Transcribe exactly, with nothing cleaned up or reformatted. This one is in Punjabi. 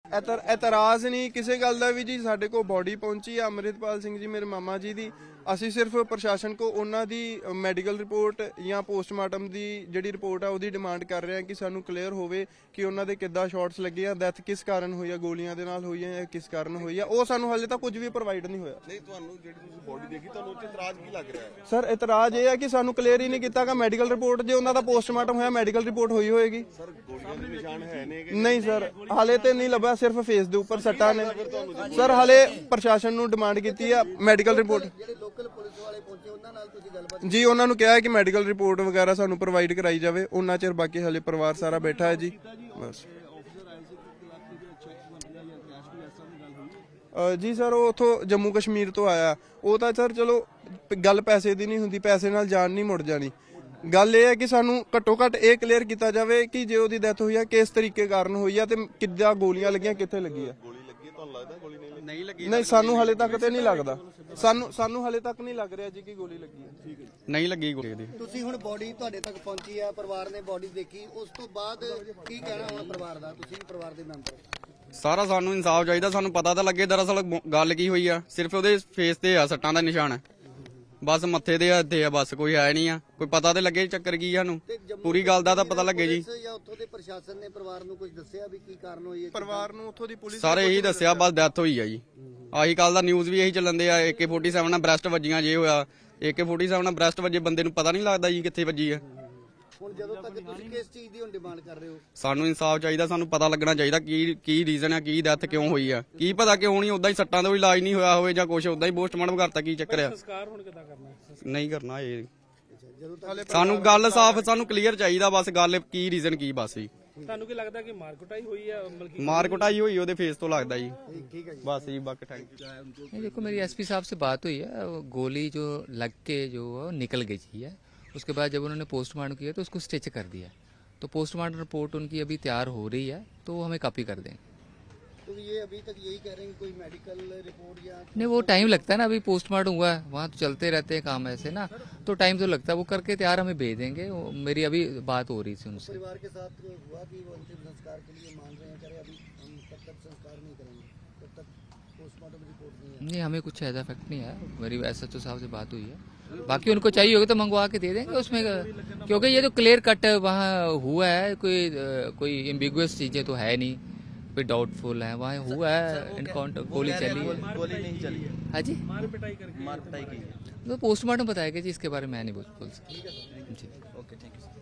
एतर एतराज़ नहीं किसी गल दा भी जी। साडे को बॉडी पहुंची है अमृतपाल सिंह जी मेरे मामा जी दी। ਅਸੀਂ ਸਿਰਫ ਪ੍ਰਸ਼ਾਸਨ ਕੋ ਉਹਨਾਂ ਦੀ ਮੈਡੀਕਲ ਰਿਪੋਰਟ ਜਾਂ ਪੋਸਟਮਾਰਟਮ ਦੀ ਜਿਹੜੀ ਰਿਪੋਰਟ ਆ ਉਹਦੀ ਡਿਮਾਂਡ ਕਰ ਰਹੇ ਹਾਂ ਕਿ ਸਾਨੂੰ ਕਲੀਅਰ ਹੋਵੇ ਕਿ ਉਹਨਾਂ ਦੇ ਕਿੱਦਾਂ ਸ਼ਾਟਸ ਲੱਗੇ ਆ, ਡੈਥ ਕਿਸ ਕਾਰਨ ਹੋਈ ਆ, ਗੋਲੀਆਂ ਦੇ ਨਾਲ ਹੋਈ ਆ ਜਾਂ ਕਿਸ ਕਾਰਨ ਹੋਈ ਆ, ਉਹ ਸਾਨੂੰ ਹਾਲੇ ਤੱਕ ਕੁਝ ਵੀ ਪ੍ਰੋਵਾਈਡ ਨਹੀਂ ਹੋਇਆ। ਨਹੀਂ ਤੁਹਾਨੂੰ ਜਿਹੜੀ ਤੁਸੀਂ ਬੋਡੀ ਦੇਖੀ ਤੁਹਾਨੂੰ ਉੱਤੇ ਇਤਰਾਜ਼ ਕੀ ਲੱਗ ਰਿਹਾ ਹੈ? ਸਰ ਇਤਰਾਜ਼ ਇਹ ਹੈ ਕਿ ਸਾਨੂੰ ਕਲੀਅਰ ਹੀ ਨਹੀਂ ਕੀਤਾ ਕਿ ਮੈਡੀਕਲ ਰਿਪੋਰਟ ਜੇ ਉਹਨਾਂ ਦਾ ਪੋਸਟਮਾਰਟਮ ਹੋਇਆ ਮੈਡੀਕਲ ਰਿਪੋਰਟ ਹੋਈ ਹੋਏਗੀ। ਸਰ ਗੋਲੀਆਂ ਦੇ ਨਿਸ਼ਾਨ ਹੈ ਨੇ ਕਿ ਨਹੀਂ ਸਰ ਹਾਲੇ ਤੇ ਨਹੀਂ ਲੱਭਿਆ, ਸਿਰਫ ਫੇਸ ਦੇ ਉੱਪਰ ਸੱਟਾਂ ਨੇ। ਸਰ ਹਾਲੇ ਪ੍ਰਸ਼ਾਸਨ ਨੂੰ ਡਿਮਾਂਡ ਕੀਤੀ ਆ ਮੈਡੀਕਲ ਰਿਪੋਰਟ। ਜੀ ਉਹਨਾਂ ਨੂੰ ਕਿਹਾ ਹੈ ਕਿ ਮੈਡੀਕਲ ਰਿਪੋਰਟ ਵਗੈਰਾ ਸਾਨੂੰ ਪ੍ਰੋਵਾਈਡ ਕਰਾਈ ਜਾਵੇ, ਉਹਨਾਂ ਚਿਰ ਬਾਕੀ ਹਲੇ ਪਰਿਵਾਰ ਸਾਰਾ ਬੈਠਾ ਹੈ ਜੀ। ਬਸ ਜੀ ਸਰ ਉਹ ਉੱਥੋਂ ਜੰਮੂ ਕਸ਼ਮੀਰ ਤੋਂ ਆਇਆ, ਉਹ ਤਾਂ ਸਰ ਚਲੋ ਗੱਲ ਪੈਸੇ ਦੀ ਨਹੀਂ ਹੁੰਦੀ, ਪੈਸੇ ਨਾਲ ਜਾਨ ਨਹੀਂ ਮੁੜ ਜਾਣੀ। ਗੱਲ ਇਹ ਹੈ ਕਿ ਸਾਨੂੰ ਘੱਟੋ ਘੱਟ ਇਹ ਕਲੀਅਰ ਕੀਤਾ ਜਾਵੇ ਕਿ ਜੇ ਉਹਦੀ ਡੈਥ ਹੋਈ ਆ ਕਿਸ ਤਰੀਕੇ ਕਾਰਨ ਹੋਈ ਆ ਤੇ ਕਿੱਦਾਂ ਗੋਲੀਆਂ ਲੱਗੀਆਂ, ਕਿੱਥੇ ਲੱਗੀ ਆ। ਗੋਲੀ ਲੱਗੀ ਤੁਹਾਨੂੰ ਲੱਗਦਾ ਗੋਲੀ ਨਹੀਂ ਲੱਗੀ? ਨਹੀਂ ਸਾਨੂੰ ਹਾਲੇ ਤੱਕ ਤੇ ਨਹੀਂ ਲੱਗਦਾ, ਸਾਨੂੰ ਸਾਨੂੰ ਹਾਲੇ ਤੱਕ ਨਹੀਂ ਲੱਗ ਰਿਹਾ ਜੀ ਕਿ ਗੋਲੀ ਲੱਗੀ ਹੈ। ਠੀਕ ਹੈ ਨਹੀਂ ਲੱਗੀ ਗੋਲੀ ਦੀ। ਤੁਸੀਂ ਹੁਣ ਬੋਡੀ ਤੁਹਾਡੇ ਤੱਕ ਪਹੁੰਚੀ ਹੈ, ਪਰਿਵਾਰ ਨੇ ਬੋਡੀ ਦੇਖੀ, ਉਸ ਤੋਂ ਬਾਅਦ ਕੀ ਕਹਿਣਾ ਹੁਣ ਪਰਿਵਾਰ ਦਾ? ਤੁਸੀਂ ਵੀ ਪਰਿਵਾਰ ਦੇ ਮੈਂਬਰ। ਸਾਰਾ ਸਾਨੂੰ ਇਨਸਾਫ ਚਾਹੀਦਾ, ਸਾਨੂੰ ਪਤਾ ਤਾਂ ਲੱਗੇ ਦਰਅਸਲ ਗੱਲ ਕੀ ਹੋਈ ਆ। ਸਿਰਫ ਉਹਦੇ ਫੇਸ ਤੇ ਆ ਸੱਟਾਂ ਦਾ ਨਿਸ਼ਾਨ, ਬਸ ਮੱਥੇ ਦੇ ਹੱਥੇ ਆ, ਬਸ ਕੋਈ ਹੈ ਨਹੀਂ ਆ। ਕੋਈ ਪਤਾ ਤੇ ਲੱਗੇ ਚੱਕਰ ਕੀ ਸਾਨੂੰ, ਪੂਰੀ ਗੱਲ ਦਾ ਤਾਂ ਪਤਾ ਲੱਗੇ ਜੀ। ਜਾਂ ਉੱਥੋਂ ਦੇ ਪ੍ਰਸ਼ਾਸਨ ਨੇ ਪਰਿਵਾਰ ਨੂੰ ਕੁਝ ਦੱਸਿਆ ਵੀ ਕੀ ਕਾਰਨ ਹੋਈ ਹੈ? ਪਰਿਵਾਰ ਨੂੰ ਉੱਥੋਂ ਦੀ ਪੁਲਿਸ ਸਾਰੇ ਇਹੀ ਦੱਸਿਆ ਬਸ ਡੈਥ ਹੋਈ ਆ ਜੀ। ਆਹੀ ਕੱਲ ਦਾ ਨਿਊਜ਼ ਵੀ ਇਹੀ ਚੱਲਣ ਦੇ ਆ, ਏ ਕੇ ਫੋਰਟੀ ਸੈਵਨ ਨਾਲ ਬ੍ਰੈਸਟ ਵੱਜੀਆਂ ਜੇ ਹੋਇਆ। ਏ ਕੇ ਫੋਰਟੀ ਸੈਵਨ ਨਾਲ ਬ੍ਰੈਸਟ ਵੱਜੇ ਬੰਦੇ ਨੂੰ ਪਤਾ ਨਹੀਂ ਲੱਗਦਾ ਜੀ ਕਿੱਥੇ ਵੱਜੀ ਆ। ਹੁਣ ਜਦੋਂ ਤੱਕ ਤੁਸੀਂ ਕਿਸ ਚੀਜ਼ ਦੀ ਹੁਣ ਡਿਮਾਂਡ ਕਰ ਰਹੇ ਹੋ? ਸਾਨੂੰ ਇਨਸਾਫ ਚਾਹੀਦਾ, ਸਾਨੂੰ ਪਤਾ ਲੱਗਣਾ ਚਾਹੀਦਾ ਕੀ ਕੀ ਰੀਜ਼ਨ ਆ, ਕੀ ਡੈਥ ਕਿਉਂ ਹੋਈ ਆ, ਕੀ ਪਤਾ ਕਿਉਂ ਨਹੀਂ। ਉਦਾਂ ਹੀ ਸੱਟਾਂ ਦਾ ਕੋਈ ਇਲਾਜ ਨਹੀਂ ਹੋਇਆ ਹੋਵੇ ਜਾਂ ਕੁਝ ਉਦਾਂ ਹੀ ਪੋਸਟਮਾਰਟਮ ਕਰਤਾ, ਕੀ ਚੱਕਰ ਆ? ਸੰਸਕਾਰ ਹੁਣ ਕਿੱਦਾਂ ਕਰਨਾ? ਨਹੀਂ ਕਰਨਾ ਇਹ। ਸਾਨੂੰ ਗੱਲ ਸਾਫ਼, ਸਾਨੂੰ ਕਲੀਅਰ ਚਾਹੀਦਾ ਬਸ ਗੱਲ ਕੀ ਰੀਜ਼ਨ ਕੀ ਬਸ ਜੀ। ਤੁਹਾਨੂੰ ਕੀ ਲੱਗਦਾ ਕਿ ਮਾਰ ਕੁਟਾਈ ਹੋਈ ਹੈ? ਮਾਰ ਕੁਟਾਈ ਹੋਈ ਉਹਦੇ ਫੇਸ ਤੋਂ ਲੱਗਦਾ ਜੀ। बस जी बाकी थैंक यू। देखो मेरी एसपी साहब से बात हुई है, गोली जो लग के जो निकल गई थी है, उसके बाद जब उन्होंने पोस्टमार्टम किया तो उसको स्टिच कर दिया। तो पोस्टमार्टम रिपोर्ट उनकी अभी तैयार हो रही है, तो वो हमें कॉपी कर देंगे। तो ये अभी तक यही कह रहे हैं कोई मेडिकल रिपोर्ट या नहीं, वो टाइम लगता है ना, अभी पोस्टमार्टम हुआ है, वहाँ तो चलते रहते हैं काम ऐसे ना, तो टाइम तो लगता है। वो करके तैयार हमें भेज देंगे। मेरी अभी बात हो रही थी उनसे। परिवार के साथ हुआ कि वो अंतिम संस्कार के लिए मान रहे हैं, कह रहे अभी हम तब तक संस्कार नहीं करेंगे, तब तक पोस्टमार्टम रिपोर्ट नहीं है। नहीं हमें कुछ ऐसा इफेक्ट नहीं है। मेरी एस एच ओ साहब से बात हुई है, बाकी उनको चाहिए होगा तो मंगवा के दे देंगे उसमें, क्योंकि ये तो क्लियर कट वहाँ हुआ है, कोई कोई एम्बिगुअस चीजें तो है नहीं, कोई डाउटफुल है। वहाँ हुआ है इनकाउंटर, गोली चली है, गोली नहीं चली है। हाँ जी मार पिटाई करके मार पिटाई की है। तो पोस्टमार्टम बताएगा जी, इसके बारे में मैं नहीं बोल बोल सकता जी। Okay thank you.